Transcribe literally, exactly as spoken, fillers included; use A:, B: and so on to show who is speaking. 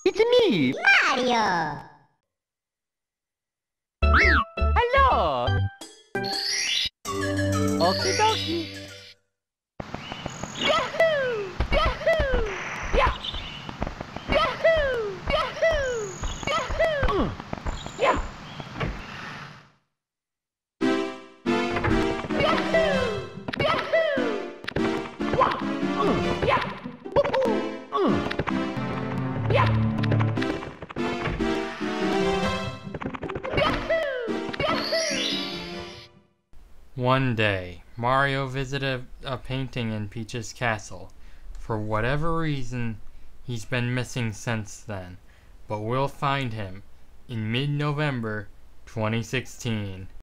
A: It's me, Mario! Hello! Okie dokie! Yahoo! Yahoo! Yeah! Yahoo! Yahoo! Yahoo! Uh. Yeah! Yahoo! Yahoo! Wow! Uh. Yeah! Woohoo! Uh. Yeah!
B: One day, Mario visited a painting in Peach's castle. For whatever reason, he's been missing since then, but we'll find him in mid-November twenty sixteen.